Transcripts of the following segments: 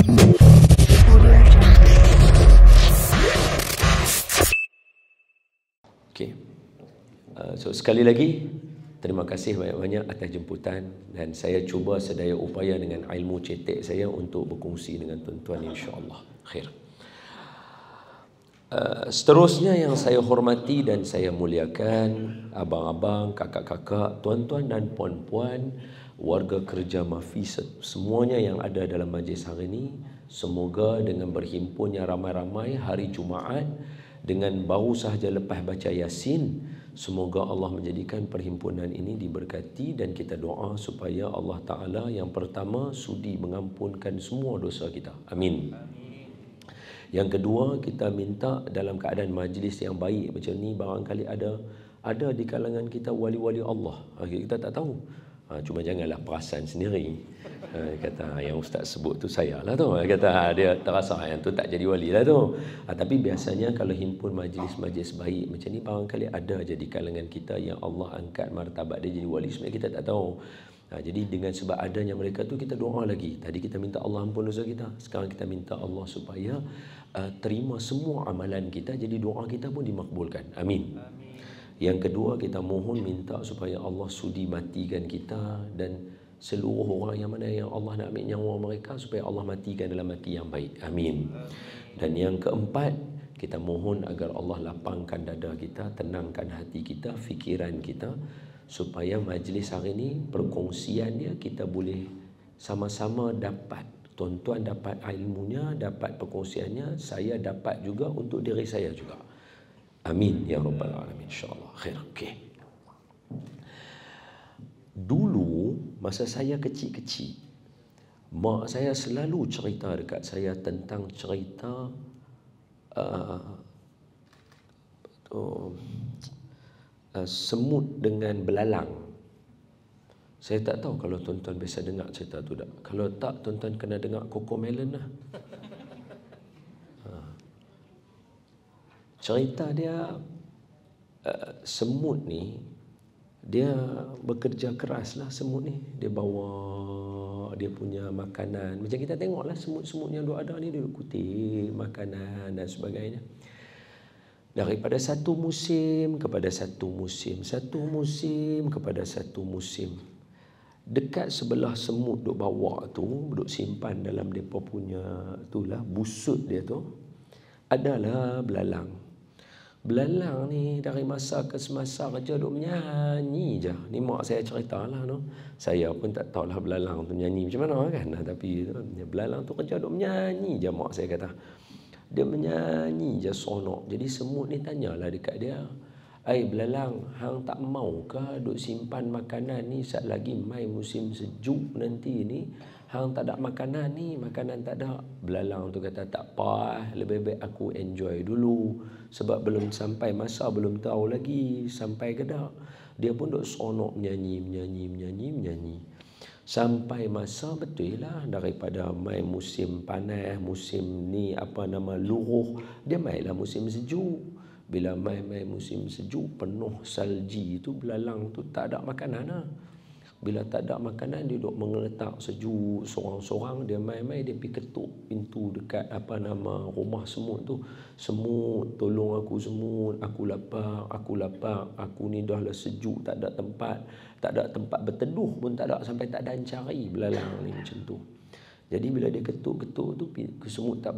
Okey. So sekali lagi terima kasih banyak-banyak atas jemputan dan saya cuba sedaya upaya dengan ilmu cetek saya untuk berkongsi dengan tuan-tuan insya-Allah. Khair. Seterusnya yang saya hormati dan saya muliakan abang-abang, kakak-kakak, tuan-tuan dan puan-puan, warga kerja Mafi semuanya yang ada dalam majlis hari ini, semoga dengan berhimpunnya ramai-ramai hari Jumaat dengan baru sahaja lepas baca Yasin, semoga Allah menjadikan perhimpunan ini diberkati dan kita doa supaya Allah Ta'ala yang pertama sudi mengampunkan semua dosa kita. Amin. Yang kedua, kita minta dalam keadaan majlis yang baik macam ni, barangkali ada di kalangan kita wali-wali Allah. Kita tak tahu. Cuma janganlah perasan sendiri. Kata yang ustaz sebut tu saya lah tu. Kata dia terasa yang tu tak jadi wali lah tu. Tapi biasanya kalau himpun majlis-majlis baik macam ni, barangkali ada je di kalangan kita yang Allah angkat martabat dia jadi wali. Sebenarnya kita tak tahu. Jadi dengan sebab adanya mereka tu kita doa lagi. Tadi kita minta Allah ampun dosa kita. Sekarang kita minta Allah supaya terima semua amalan kita. Jadi doa kita pun dimakbulkan. Amin. Yang kedua, kita mohon minta supaya Allah sudi matikan kita dan seluruh orang yang mana yang Allah nak ambil nyawa mereka supaya Allah matikan dalam mati yang baik. Amin. Dan yang keempat, kita mohon agar Allah lapangkan dada kita, tenangkan hati kita, fikiran kita, supaya majlis hari ini perkongsiannya kita boleh sama-sama dapat. Tuan-tuan dapat ilmunya, dapat perkongsiannya, saya dapat juga untuk diri saya juga. Amin ya rabbal alamin, insya-Allah. Khair. Okey. Dulu masa saya kecil-kecil, mak saya selalu cerita dekat saya tentang cerita semut dengan belalang. Saya tak tahu kalau tuan-tuan biasa dengar cerita tu tak. Kalau tak, tuan-tuan kena dengar Cocomelon lah. Cerita dia, semut ni dia bekerja keras lah. Semut ni dia bawa dia punya makanan. Macam kita tengok lah semut-semut yang ada ni, dia kutip makanan dan sebagainya. Daripada satu musim kepada satu musim, satu musim kepada satu musim. Dekat sebelah semut duk bawa tu, duk simpan dalam depa punya itulah busut dia tu, adalah belalang. Belalang ni dari masa ke semasa kerja duk menyanyi je. Ni mak saya ceritalah tu. Saya pun tak tahulah belalang tu nyanyi macam mana kan. Tapi belalang tu kerja duk menyanyi je, mak saya kata. Dia menyanyi je seronok. Jadi semut ni tanyalah dekat dia, "Ai belalang, hang tak mau ke duk simpan makanan ni sat lagi mai musim sejuk nanti ni? Hang tak ada makanan ni, makanan tak ada." Belalang tu kata, "Tak apa, lebih baik aku enjoy dulu. Sebab belum sampai masa, belum tahu lagi sampai ke tak." Dia pun duk seronok menyanyi. Sampai masa betul lah, daripada mai musim panas, musim ni luruh, dia mailah musim sejuk. Bila mai musim sejuk penuh salji tu, belalang tu tak ada makanan lah. Bila tak ada makanan, dia duk mengeletak sejuk sorang-sorang. Dia mai dia pergi ketuk pintu dekat rumah semut tu. "Semut, tolong aku semut, aku lapar, aku ni dah lah sejuk, tak ada tempat berteduh pun tak ada, sampai tak ada cari." Belalang ni macam tu. Jadi bila dia ketuk-ketuk tu, semut tak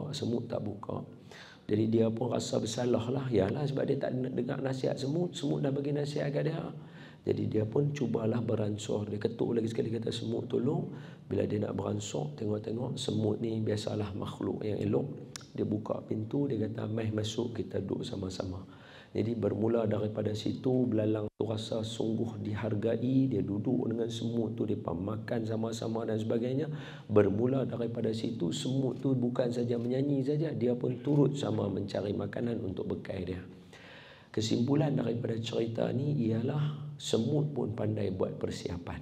buka. Jadi dia pun rasa bersalah lah. Yalah, sebab dia tak dengar nasihat semut dah bagi nasihat kat dia. Jadi dia pun cubalah beransur. Dia ketuk lagi sekali, kata, "Semut tolong." Bila dia nak beransur, tengok semut ni biasalah makhluk yang elok. Dia buka pintu, dia kata, "Mai masuk, kita duduk sama-sama." Jadi bermula daripada situ, belalang tu rasa sungguh dihargai. Dia duduk dengan semut tu, dia makan sama-sama dan sebagainya. Bermula daripada situ, semut tu bukan saja menyanyi saja, dia pun turut sama mencari makanan untuk bekal dia. Kesimpulan daripada cerita ni ialah semut pun pandai buat persiapan.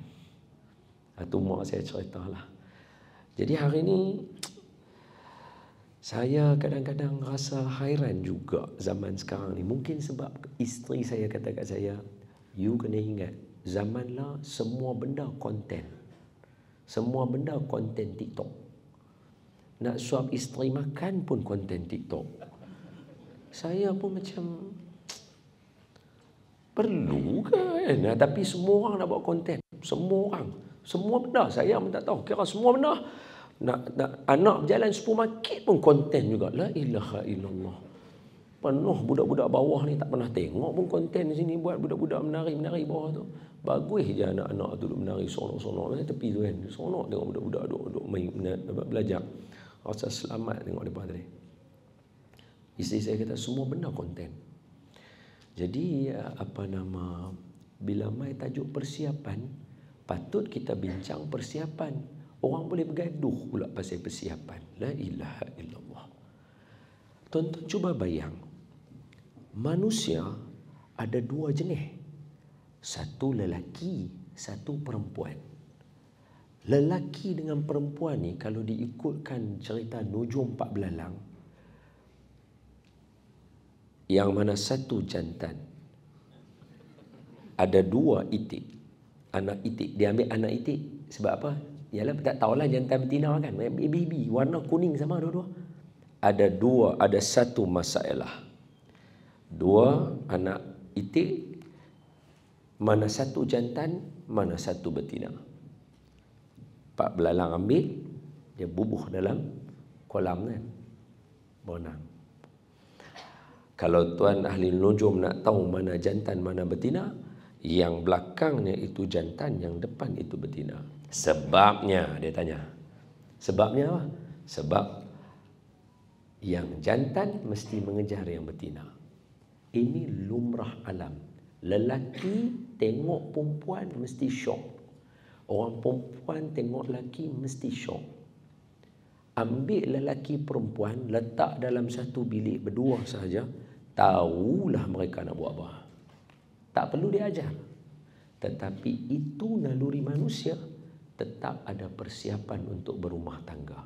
Itu mak saya ceritalah. Jadi hari ni saya kadang-kadang rasa hairan juga zaman sekarang ni. Mungkin sebab isteri saya kata kat saya, "You kena ingat, zaman lah semua benda konten. Semua benda konten TikTok. Nak suap isteri makan pun konten TikTok. Saya pun macam, perlu kan? Tapi semua orang nak buat konten. Semua orang. Semua benda. Saya pun tak tahu. Kira semua benda. Nak anak berjalan supermarket pun konten juga. La ilaha illallah. Penuh budak-budak bawah ni tak pernah tengok pun konten di sini buat budak-budak menari bawah tu. Bagus je anak-anak tu duduk menari sonok-sonok di tepi tu kan. Sonok tengok budak-budak duduk main belajar. Rasa selamat tengok depan tadi. Isteri saya kata semua benda konten. Jadi bila mai tajuk persiapan, patut kita bincang persiapan. Orang boleh bergaduh pula pasal persiapan. La ilaha illallah. Tuan-tuan cuba bayang. Manusia ada dua jenis. Satu lelaki, satu perempuan. Lelaki dengan perempuan ni kalau diikutkan cerita Nujum Pak Belalang, yang mana satu jantan, ada dua itik, anak itik. Dia ambil anak itik sebab apa? Yalah tak tahulah jantan betina kan, baby warna kuning sama dua-dua. Ada satu masalah. Dua anak itik, mana satu jantan, mana satu betina. Pak Belalang ambil, dia bubuh dalam kolam kan, berenang. Kalau tuan ahli nujum nak tahu mana jantan mana betina, yang belakangnya itu jantan, yang depan itu betina. Sebabnya dia tanya. Sebabnya apa? Sebab yang jantan mesti mengejar yang betina. Ini lumrah alam. Lelaki tengok perempuan mesti syok. Orang perempuan tengok lelaki mesti syok. Ambil lelaki perempuan, letak dalam satu bilik berdua saja, tahulah mereka nak buat apa. Tak perlu diajar. Tetapi itu naluri manusia, tetap ada persiapan untuk berumah tangga.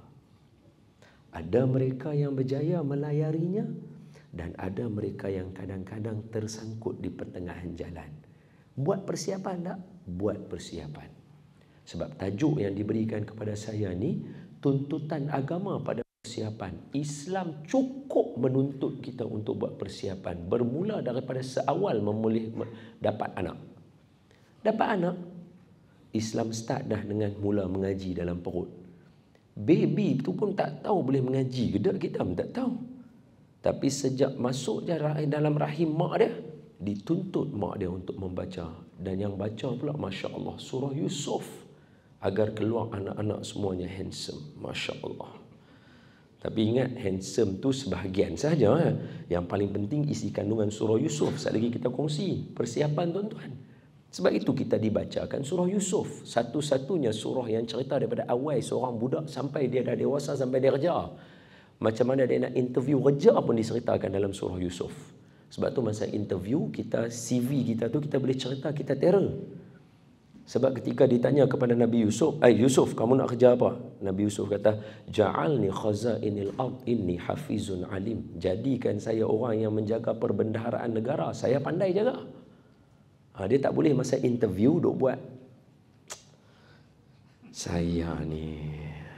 Ada mereka yang berjaya melayarinya, dan ada mereka yang kadang-kadang tersangkut di pertengahan jalan. Buat persiapan tak? Buat persiapan. Sebab tajuk yang diberikan kepada saya ni, tuntutan agama pada persiapan. Islam cukup menuntut kita untuk buat persiapan. Bermula daripada seawal memulih dapat anak. Dapat anak, Islam start dah dengan mula mengaji dalam perut. Baby tu pun tak tahu boleh mengaji ke tak, kita pun tak tahu. Tapi sejak masuk dalam rahim mak dia, dituntut mak dia untuk membaca. Dan yang baca pula, Masya Allah, surah Yusuf. Agar keluar anak-anak semuanya handsome. Masya Allah. Tapi ingat, handsome tu sebahagian saja. Yang paling penting isi kandungan surah Yusuf. Sekali lagi kita kongsi persiapan tuan-tuan. Sebab itu kita dibacakan surah Yusuf. Satu-satunya surah yang cerita daripada awal seorang budak sampai dia dah dewasa, sampai dia kerja. Macam mana dia nak interview kerja pun diceritakan dalam surah Yusuf. Sebab tu masa interview kita, CV kita tu kita boleh cerita kita terror. Sebab ketika ditanya kepada Nabi Yusuf, Yusuf, kamu nak kerja apa? Nabi Yusuf kata, ja'alni khazainil ard inni hafizun alim. Jadikan saya orang yang menjaga perbendaharaan negara. Saya pandai jaga. Dia tak boleh masa interview duk buat. Saya ni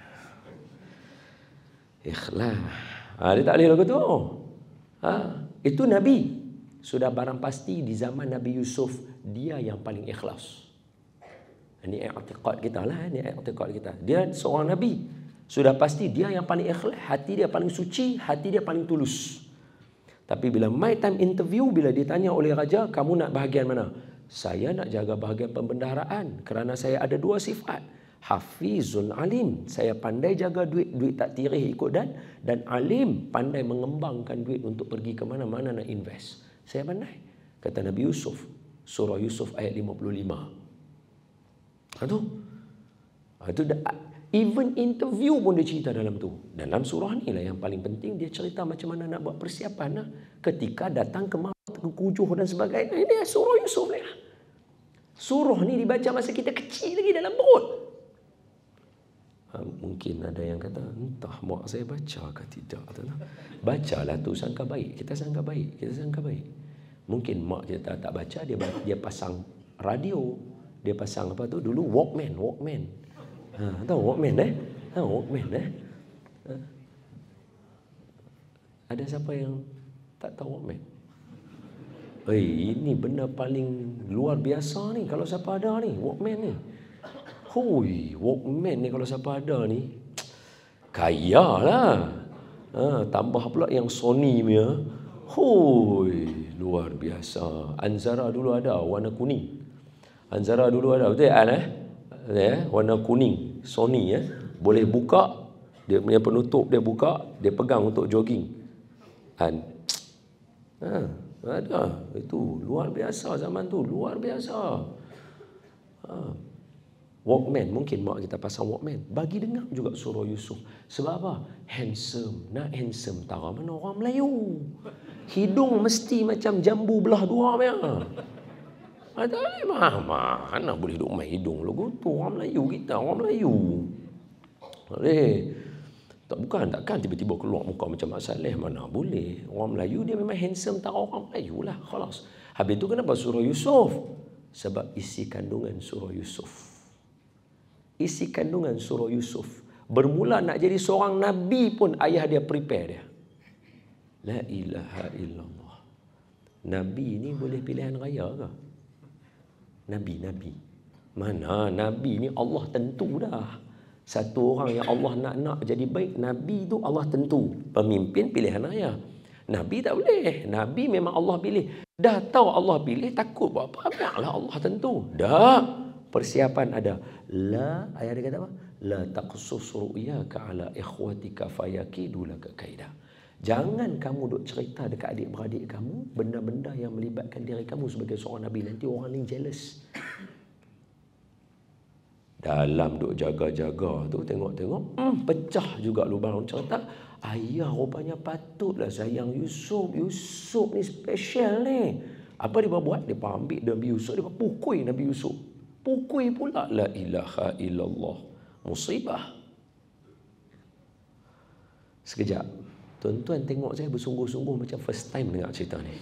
ikhlas. Dia tak boleh lagu tu. Itu Nabi. Sudah barang pasti di zaman Nabi Yusuf, dia yang paling ikhlas. Ini i'tiqad kita lah. Ini i'tiqad kita. Dia seorang Nabi. Sudah pasti dia yang paling ikhlas. Hati dia paling suci. Hati dia paling tulus. Tapi bila my time interview, bila ditanya oleh raja, kamu nak bahagian mana? Saya nak jaga bahagian pembendaharaan. Kerana saya ada dua sifat. Hafizun alim. Saya pandai jaga duit. Duit tak tirih ikut dan alim. Pandai mengembangkan duit untuk pergi ke mana-mana nak invest. Saya pandai. Kata Nabi Yusuf. Surah Yusuf ayat 55. Itu even interview pun dia cerita dalam tu. Dalam surah ni lah yang paling penting, dia cerita macam mana nak buat persiapan lah. Ketika datang ke maut, kekujuh dan sebagainya. Ini surah Yusuf ni lah. Surah ni dibaca masa kita kecil lagi dalam perut. Mungkin ada yang kata, entah mak saya baca ke tidak. Bacalah tu, sangka baik. Kita sangka baik. Mungkin mak dia tak baca, dia pasang radio. Dia pasang apa tu dulu, Walkman. Tahu Walkman Walkman Ada siapa yang tak tahu Walkman? Ini benda paling luar biasa ni kalau siapa ada ni, Walkman ni. Walkman ni kalau siapa ada ni, kaya lah. Tambah pula yang Sony punya. Luar biasa. Anzara dulu ada warna kuning. Anzara dulu ada, betul warna kuning, Sony boleh buka, dia punya penutup dia buka, dia pegang untuk jogging. Ada. Itu luar biasa zaman tu, luar biasa. Walkman, mungkin mak kita pasang Walkman, bagi dengar juga surah Yusuf. Sebab apa? Handsome. Nak handsome, tara mana orang Melayu. Hidung mesti macam jambu belah dua punya. Mana boleh duduk main hidung lagu tu, orang Melayu kita, orang Melayu. Takkan tiba-tiba keluar muka macam Mak Saleh, mana boleh. Orang Melayu dia memang handsome, tak orang Melayu lah, khalas. Habis tu kenapa surah Yusuf? Sebab isi kandungan surah Yusuf. Isi kandungan surah Yusuf. Bermula nak jadi seorang Nabi pun ayah dia prepare dia. La ilaha illallah. Nabi ni boleh pilihan raya ke? Nabi. Mana Nabi ni Allah tentu dah. Satu orang yang Allah nak jadi baik, Nabi tu Allah tentu. Pemimpin pilihan raya. Nabi tak boleh. Nabi memang Allah pilih. Dah tahu Allah pilih, takut buat apa? Biarlah Allah tentu. Dah. Persiapan ada. Ayat dia kata apa? La taqsus ru'yaka ala ikhwatika fayakidu laka kaida. Jangan kamu duk cerita dekat adik-beradik kamu benda-benda yang melibatkan diri kamu sebagai seorang Nabi. Nanti orang ni jealous. Dalam duk jaga-jaga tu, tengok-tengok, pecah juga lubang cerita. Ayah rupanya patutlah sayang Yusuf. Yusuf ni special ni. Apa dia buat? Dia ambil Nabi Yusuf, dia pukul Nabi Yusuf. Pukul pula. La ilaha illallah. Musibah. Sekejap. Tuan-tuan tengok saya bersungguh-sungguh macam first time dengar cerita ni.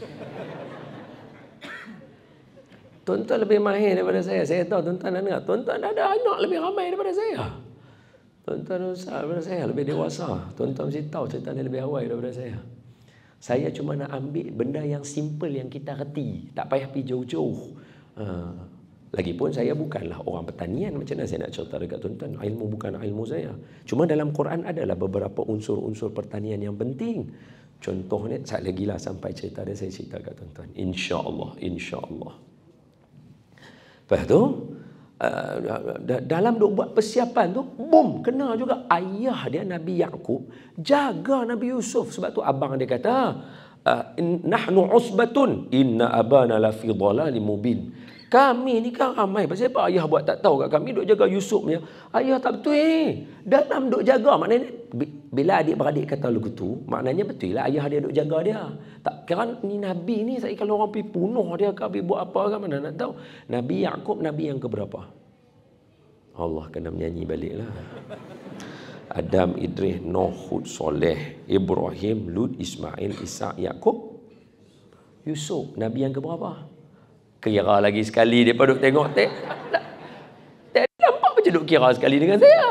Tuan-tuan lebih mahir daripada saya. Saya tahu tuan-tuan dah dengar. Tuan-tuan dah ada anak lebih ramai daripada saya. Tuan-tuan besar daripada saya, lebih dewasa. Tuan-tuan mesti tahu cerita ni lebih awal daripada saya. Saya cuma nak ambil benda yang simple yang kita reti. Tak payah pergi jauh-jauh. Lagipun saya bukanlah orang pertanian. Macam mana saya nak cerita dekat tuan-tuan? Ilmu bukan ilmu saya. Cuma dalam Quran adalah beberapa unsur-unsur pertanian yang penting. Contohnya, sekali lagi lah sampai cerita dia saya cerita kat tuan-tuan. InsyaAllah. Lepas tu, dalam duk buat persiapan tu, boom, kena juga ayah dia Nabi Yaqub jaga Nabi Yusuf. Sebab tu abang dia kata, nahnu usbatun inna abana la fi dhalalim mubin. Kami ni kan ramai. Pasal apa ayah buat tak tahu kat kami duk jaga Yusuf punya. Ayah tak betul dalam duk jaga. Maknanya bila adik-beradik kata lagu tu, maknanya betul lah ayah dia duk jaga dia. Tak kira ni Nabi ni, saya kalau orang pergi bunuh dia ke buat apa kan, mana nak tahu. Nabi Yaqub Nabi yang keberapa? Allah kena menyanyi balik lah. Adam, Idris, Nuh, Hud, Soleh, Ibrahim, Lut, Ismail, Ishak, Yaqub, Yusuf. Nabi yang keberapa? Kira lagi sekali. Dia duduk tengok. Tak nampak macam duduk kira sekali dengan saya.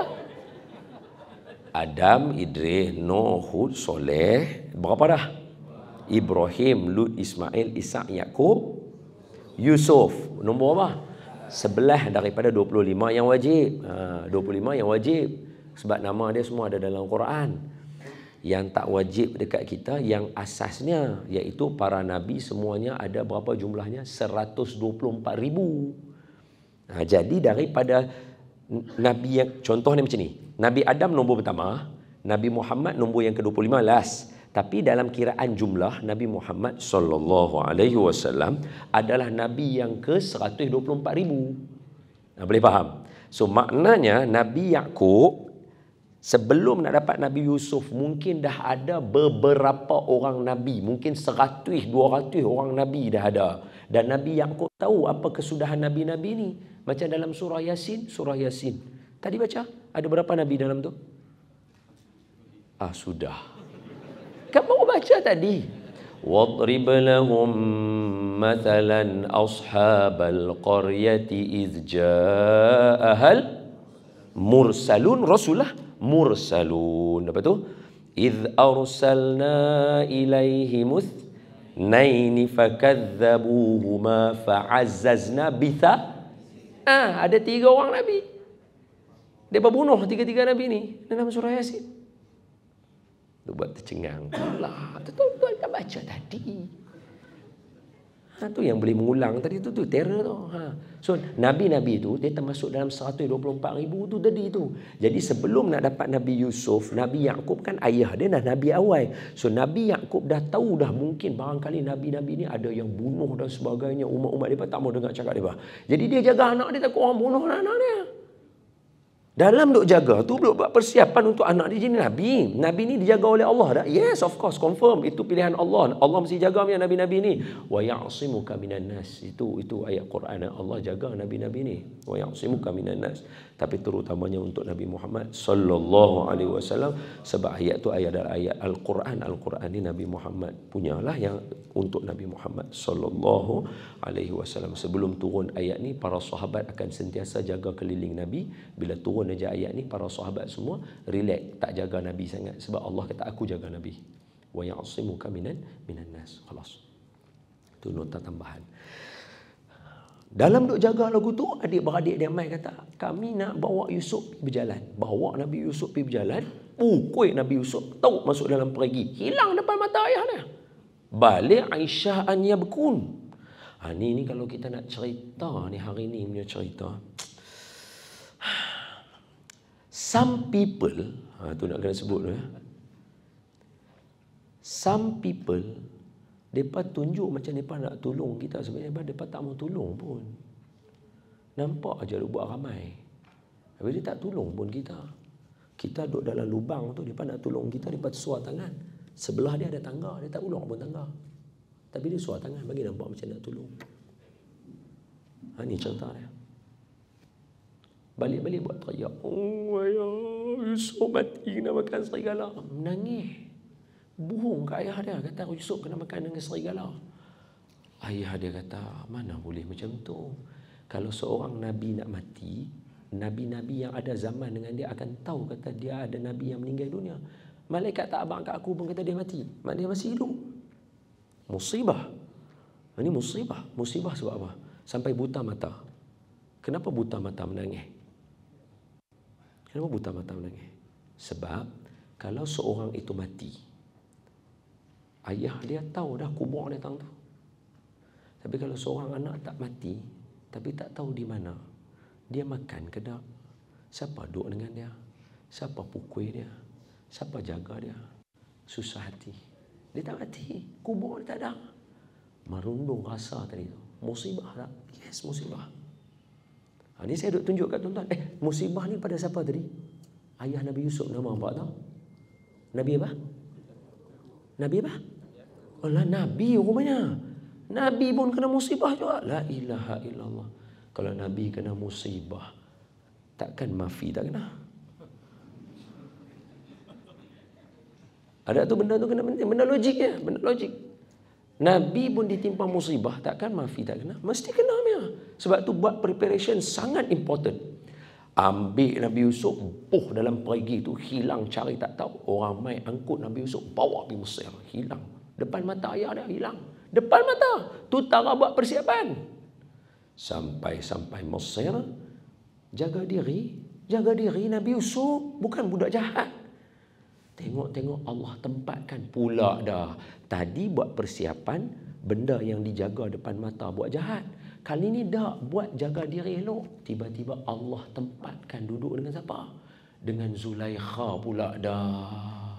Adam, Idris, Nuh, Hud, Soleh. Berapa dah? Ibrahim, Lut, Ismail, Ishak, Yaqub, Yusuf. Nombor apa? 11 daripada 25 yang wajib. 25 yang wajib. Sebab nama dia semua ada dalam Quran. Yang tak wajib dekat kita, yang asasnya, iaitu para Nabi semuanya ada berapa jumlahnya? 124,000. Jadi daripada Nabi yang, contohnya macam ni, Nabi Adam nombor pertama, Nabi Muhammad nombor yang ke-25 last. Tapi dalam kiraan jumlah, Nabi Muhammad SAW adalah Nabi yang ke-124,000. Boleh faham? So maknanya Nabi Yaqub sebelum nak dapat Nabi Yusuf, mungkin dah ada beberapa orang Nabi. Mungkin 100, 200 orang Nabi dah ada. Dan Nabi Yaqub tahu apa kesudahan Nabi-Nabi ni. Macam dalam surah Yasin. Tadi baca, ada berapa Nabi dalam tu? Sudah. Kamu baca tadi. وَاضْرِبْ لَهُمْ مَثَلًا أَصْحَابَ الْقَرْيَةِ إِذْ جَاءَهَا الْمُرْسَلُونَ. Rasulullah mursalun. Apa tu? Idh arsalna ilaihimus naini fakadzabuhuma fa'azzazna bitha. Ada 3 orang Nabi. Dia bunuh 3 Nabi ni dalam surah Yasin. Tu buat tercengang. Allah, tuan-tuan dah baca tadi. Tu yang boleh mengulang tadi tu terror tu. So Nabi-Nabi tu dia termasuk dalam 124,000 tu tadi tu. Jadi sebelum nak dapat Nabi Yusuf, Nabi Yaqub kan ayah dia dah Nabi awal. So Nabi Yaqub dah tahu dah mungkin barangkali Nabi-Nabi ni ada yang bunuh dan sebagainya. Umat-umat dia tak mau dengar cakap dia. Jadi dia jaga anak dia, takut orang bunuh anak dia. Dalam duk jaga tu duk buat persiapan untuk anak dia jadi Nabi. Nabi ni dijaga oleh Allah dah. Yes, of course, confirm. Itu pilihan Allah. Allah mesti jaga punya Nabi-Nabi ni. Wa ya'simuka minan nas. Itu ayat Quran. Allah jaga Nabi-Nabi ni. Wa ya'simuka minan nas. Tapi terutamanya untuk Nabi Muhammad sallallahu alaihi wasallam. Sebab ayat tu ayat adalah ayat Al-Quran. Al-Quran ni Nabi Muhammad punyalah yang untuk Nabi Muhammad sallallahu alaihi wasallam. Sebelum turun ayat ni, para sahabat akan sentiasa jaga keliling Nabi. Bila turun aja ayat ni, para sahabat semua relax, tak jaga Nabi sangat sebab Allah kata aku jaga Nabi. Wa ya'simuka minan nas. Khalas. Itu nota tambahan. Dalam duk jaga lagu tu, adik-beradik dia mai kata, kami nak bawa Yusuf pergi berjalan. Bawa Nabi Yusuf pergi berjalan, pukul Nabi Yusuf tahu masuk dalam perigi, hilang depan mata ayah dia. Balik Aisyah an yabkun. Ni kalau kita nak cerita ni hari ni punya cerita. Some people, tu nak kena sebut tu ya. Some people, mereka tunjuk macam mereka nak tolong kita. Sebenarnya mereka tak mau tolong pun. Nampak aja dia buat ramai. Tapi dia tak tolong pun kita. Kita duduk dalam lubang tu, mereka nak tolong kita, mereka suar tangan. Sebelah dia ada tangga, dia tak ulur pun tangga. Tapi dia suar tangan, bagi nampak macam nak tolong. Ni cerita dia. Balik-balik buat teriak. Oh ayah, Yusuf mati kena makan serigala. Menangis. Bohong kat ayah dia. Kata Yusuf kena makan dengan serigala. Ayah dia kata, mana boleh macam tu. Kalau seorang Nabi nak mati, Nabi-Nabi yang ada zaman dengan dia akan tahu kata dia ada Nabi yang meninggal dunia. Malaikat tak abang kat aku pun kata dia mati. Mak dia masih hidup. Musibah. Ini musibah. Musibah sebab apa? Sampai buta mata. Kenapa buta mata menangis? Kenapa buta mata menangis? Sebab kalau seorang itu mati, ayah dia tahu dah kubur dia tang tu. Tapi kalau seorang anak tak mati, tapi tak tahu di mana, dia makan ke tak? Siapa duduk dengan dia? Siapa pukul dia? Siapa jaga dia? Susah hati. Dia tak mati, kubur dia tak ada. Merundung rasa tadi tu. Musibah tak? Yes, musibah. Ni saya duk tunjuk kat tuan-tuan. Musibah ni pada siapa tadi? Ayah Nabi Yusuf, nama apa tahu? Nabi apa? Nabi apa? Oh lah, Nabi rupanya. Nabi pun kena musibah juga. La ilaha illallah. Kalau Nabi kena musibah, takkan Mafi tak kena? Ada tu benda tu kena penting. Benda logik ya, benda logik. Nabi pun ditimpa musibah, takkan Mafi tak kena? Mesti kena dia. Sebab tu buat preparation sangat important. Ambil Nabi Yusuf, dalam perigi tu, hilang cari tak tahu. Orang mai angkut Nabi Yusuf, bawa pergi Mesir, hilang. Depan mata ayah dia, hilang. Depan mata. Tu tara buat persiapan. Sampai Mesir, jaga diri Nabi Yusuf, bukan budak jahat. Tengok Allah tempatkan pula dah. Tadi buat persiapan, benda yang dijaga depan mata buat jahat. Kali ni dah buat jaga diri elok. Tiba-tiba Allah tempatkan duduk dengan siapa? Dengan Zulaikha pula dah.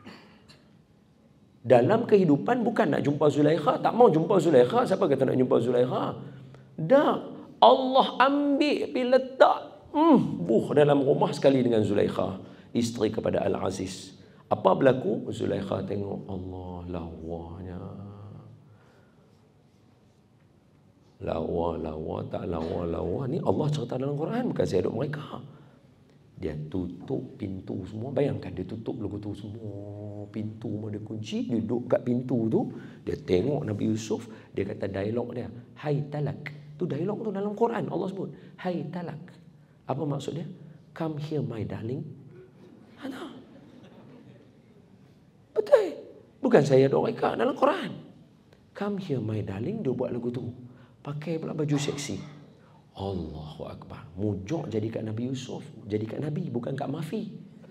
Dalam kehidupan bukan nak jumpa Zulaikha, tak mau jumpa Zulaikha. Siapa kata nak jumpa Zulaikha? Dah, Allah ambil pergi letak dalam rumah sekali dengan Zulaikha, isteri kepada Al-Aziz. Apa berlaku? Zulaikha tengok, Allah lawanya. Lawa tak lawa. Ni Allah cerita dalam Quran, bukan saya duk mereka. Dia tutup pintu semua. Bayangkan dia tutup lagu tu semua. Pintu mau dia kunci, dia duduk kat pintu tu. Dia tengok Nabi Yusuf, dia kata dialog dia, hai talak. Tu dialog tu dalam Quran Allah sebut, hai talak. Apa maksud dia? Come here my darling. Bukan saya doa reka dalam Quran. Come here my darling, dia buat lagu tu. Pakai pula baju seksi. Allahu Akbar. Mujuk jadi kat Nabi Yusuf, jadi kat Nabi, bukan kat Mafi.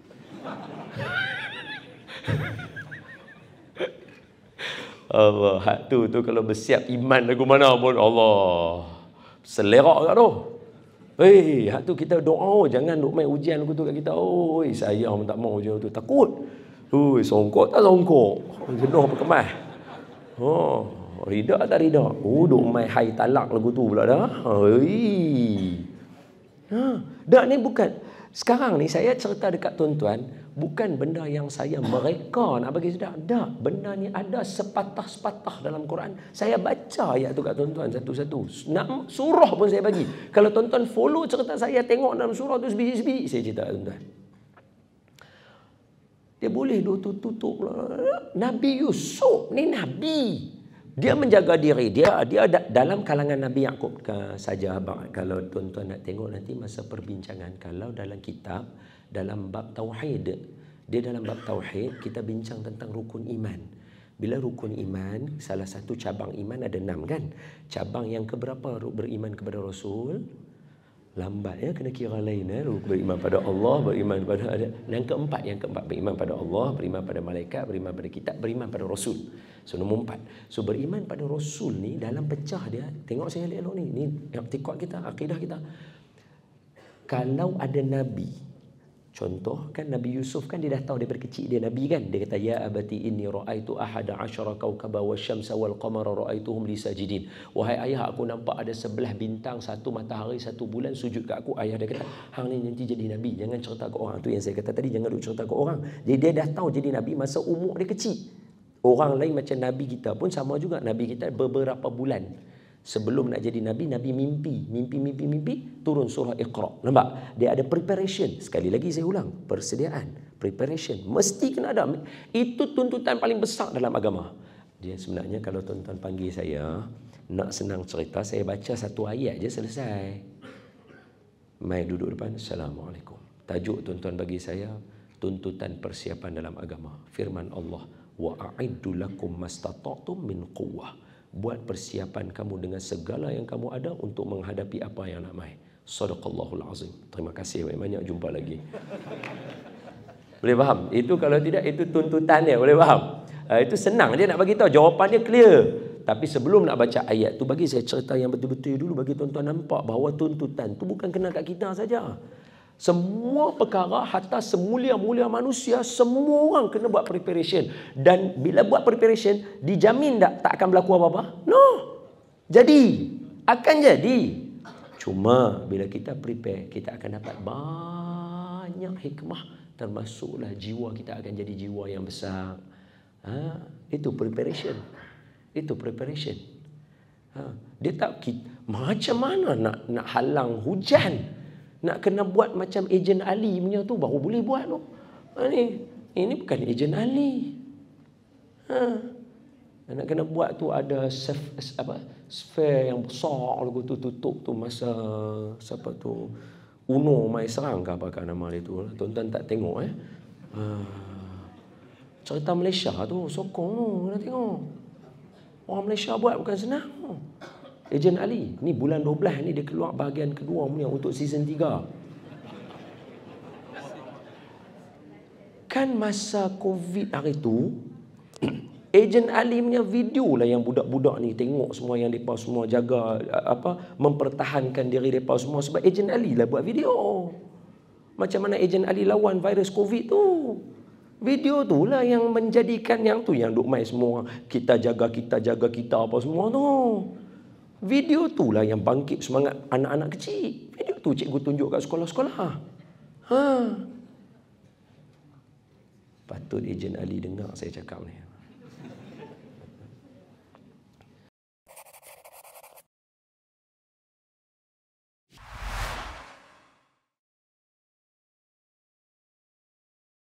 Allah, hak tu kalau bersiap iman lagu mana pun Allah selerak kat tu. Hak tu kita doa, jangan duk main ujian lagu tu kat kita. Oi, saya pun tak mau ujian tu, takut. Songkok tak songkok. Jenuh apa kemas. Rida tak rida. Duk main hai talak lagu tu pula dah. Dak ni bukan. Sekarang ni saya cerita dekat tuan-tuan, bukan benda yang saya mereka nak bagi sedar. Tak, benda ni ada sepatah-sepatah dalam Quran. Saya baca ayat tu kat tuan-tuan satu-satu. Nak surah pun saya bagi. Kalau tuan-tuan follow cerita saya, tengok dalam surah tu sebiji-sebiji, saya cerita kat tuan-tuan. Dia boleh tutup. Nabi Yusuf ni Nabi. Dia menjaga diri. Dia dalam kalangan Nabi Yaqub saja. Kalau tuan-tuan nak tengok nanti masa perbincangan, kalau dalam kitab, dalam bab Tauhid, dia dalam bab Tauhid, kita bincang tentang rukun iman. Bila rukun iman, salah satu cabang iman ada 6 kan? Cabang yang keberapa beriman kepada Rasul? Lambat ya, kena kira lain ya. Beriman pada Allah, beriman pada yang keempat beriman pada Allah, beriman pada malaikat, beriman pada kitab, beriman pada Rasul. So nombor 4. So beriman pada Rasul ni dalam pecah dia, tengok saya elok ni. Ni i'tiqad kita, akidah kita. Kalau ada nabi, contoh kan Nabi Yusuf kan dia dah tahu daripada kecil dia nabi kan. Dia kata ya abati inni raaitu ahada asyara kaukaba wasyamsa wal qamara raaituhum li sajidin. Wahai ayah, aku nampak ada 11 bintang, 1 matahari, 1 bulan sujud kat aku. Ayah dia kata, hang ni nanti jadi nabi, jangan cerita ke orang. Tu yang saya kata tadi, jangan duk cerita ke orang. Jadi dia dah tahu jadi nabi masa umur dia kecil. Orang lain macam nabi kita pun sama juga. Nabi kita beberapa bulan sebelum nak jadi nabi, nabi mimpi, turun surah Iqra. Nampak? Dia ada preparation. Sekali lagi saya ulang, persediaan, preparation. Mesti kena ada. Itu tuntutan paling besar dalam agama. Dia sebenarnya kalau tuan-tuan panggil saya, nak senang cerita, saya baca 1 ayat je selesai. Mai duduk depan, Assalamualaikum. Tajuk tuan-tuan bagi saya, tuntutan persiapan dalam agama. Firman Allah, wa a'iddu lakum mastata'tum min quwwah. Buat persiapan kamu dengan segala yang kamu ada untuk menghadapi apa yang nak mai. Sadaqallahul azim. Terima kasih banyak, jumpa lagi. Boleh faham? Itu kalau tidak, itu tuntutan dia, boleh faham? Itu senang dia nak bagi tahu, jawapan dia clear. Tapi sebelum nak baca ayat tu, bagi saya cerita yang betul-betul dulu bagi tuan-tuan nampak bahawa tuntutan tu bukan kena kat kita saja. Semua perkara, hatta semulia-mulia manusia, semua orang kena buat preparation. Dan bila buat preparation, dijamin tak akan berlaku apa-apa? No. Jadi, akan jadi. Cuma bila kita prepare, kita akan dapat banyak hikmah. Termasuklah jiwa kita akan jadi jiwa yang besar. Itu preparation. Itu preparation. Dia tak, macam mana nak halang hujan? Nak kena buat macam ejen Ali punya tu baru boleh buat tu. Ini bukan ejen Ali. Nak kena buat tu ada sphere yang besar lagu tu tutup tu masa siapa tu Uno mai serang ke apa nama dia tu. Tuan-tuan tak tengok cerita Malaysia tu sokong tu, kena tengok. Orang Malaysia buat bukan senang. Ejen Ali, ni bulan 12 ni dia keluar bahagian kedua punya untuk season 3. Kan masa Covid hari tu, Ejen Ali punya video lah yang budak-budak ni tengok semua, yang mereka semua jaga mempertahankan diri mereka semua sebab Ejen Ali lah buat video. Macam mana Ejen Ali lawan virus Covid tu. Video tu lah yang menjadikan yang tu, yang duk main semua kita jaga kita apa semua tu. Video tu lah yang bangkit semangat anak-anak kecil. Video tu cikgu tunjuk kat sekolah-sekolah. Patut Ejen Ali dengar saya cakap ni.